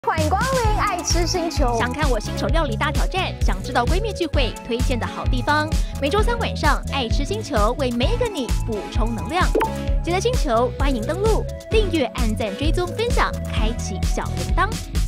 欢迎光临爱吃星球。 想看我新手料理大挑战，想知道闺蜜聚会推荐的好地方，每周三晚上爱吃星球为每一个你补充能量。记得星球欢迎登录，订阅、按赞、追踪、分享，开启小铃铛。